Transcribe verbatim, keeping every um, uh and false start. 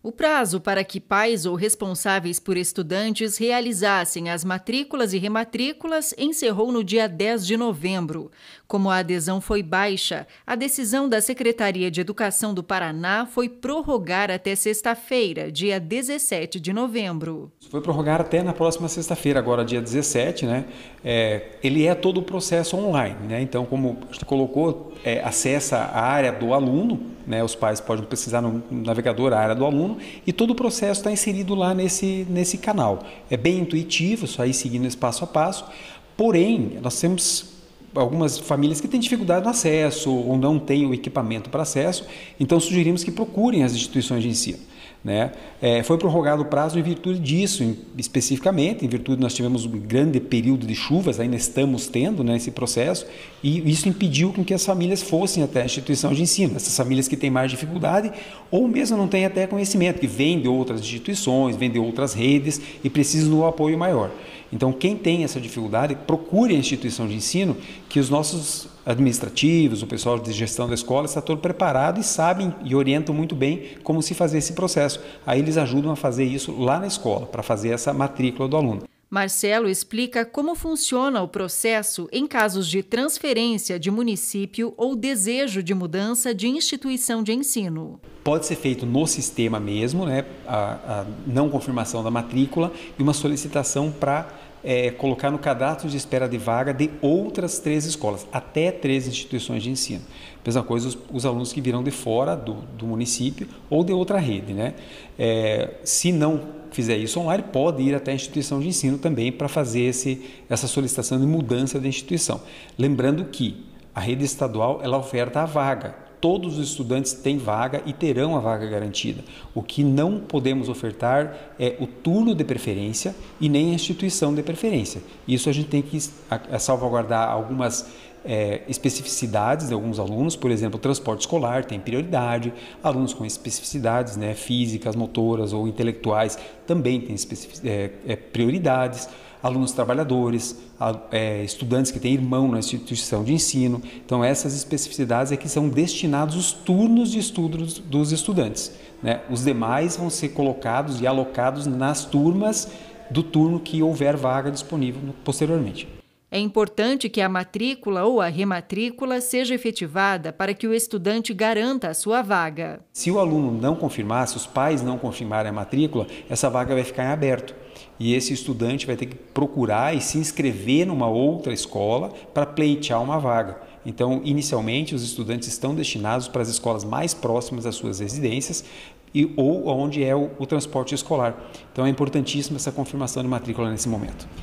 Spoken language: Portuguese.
O prazo para que pais ou responsáveis por estudantes realizassem as matrículas e rematrículas encerrou no dia dez de novembro. Como a adesão foi baixa, a decisão da Secretaria de Educação do Paraná foi prorrogar até sexta-feira, dia dezessete de novembro. Foi prorrogar até na próxima sexta-feira, agora dia dezessete, né? É, ele é todo o processo online, né? Então, como a gente colocou, é, acessa a área do aluno, né? Os pais podem pesquisar no navegador a área do aluno e todo o processo está inserido lá nesse, nesse canal. É bem intuitivo, só ir seguindo esse passo a passo, porém, nós temos algumas famílias que têm dificuldade no acesso ou não têm o equipamento para acesso, então sugerimos que procurem as instituições de ensino. Né? É, foi prorrogado o prazo em virtude disso, em, especificamente, em virtude nós tivemos um grande período de chuvas, ainda estamos tendo, né, esse processo, e isso impediu com que as famílias fossem até a instituição de ensino, essas famílias que têm mais dificuldade ou mesmo não têm até conhecimento, que vêm de outras instituições, vêm de outras redes e precisam de um apoio maior. Então, quem tem essa dificuldade, procure a instituição de ensino, que os nossos administrativos, o pessoal de gestão da escola está todo preparado e sabem e orientam muito bem como se fazer esse processo. Aí eles ajudam a fazer isso lá na escola, para fazer essa matrícula do aluno. Marcelo explica como funciona o processo em casos de transferência de município ou desejo de mudança de instituição de ensino. Pode ser feito no sistema mesmo, né, a, a não confirmação da matrícula e uma solicitação para é, colocar no cadastro de espera de vaga de outras três escolas, até três instituições de ensino. Mesma coisa os, os alunos que virão de fora do, do município ou de outra rede, né? É, se não fizer isso online, pode ir até a instituição de ensino também para fazer esse, essa solicitação de mudança da instituição. Lembrando que a rede estadual ela oferta a vaga. Todos os estudantes têm vaga e terão a vaga garantida. O que não podemos ofertar é o turno de preferência e nem a instituição de preferência. Isso a gente tem que salvaguardar algumas é, especificidades de alguns alunos, por exemplo, o transporte escolar tem prioridade, alunos com especificidades, né, físicas, motoras ou intelectuais também têm é, é, prioridades. Alunos trabalhadores, é, estudantes que têm irmão na instituição de ensino. Então, essas especificidades é que são destinados os turnos de estudos dos estudantes, né? Os demais vão ser colocados e alocados nas turmas do turno que houver vaga disponível posteriormente. É importante que a matrícula ou a rematrícula seja efetivada para que o estudante garanta a sua vaga. Se o aluno não confirmar, se os pais não confirmarem a matrícula, essa vaga vai ficar em aberto. E esse estudante vai ter que procurar e se inscrever numa outra escola para pleitear uma vaga. Então, inicialmente, os estudantes estão destinados para as escolas mais próximas das suas residências e, ou onde é o, o transporte escolar. Então, é importantíssima essa confirmação de matrícula nesse momento.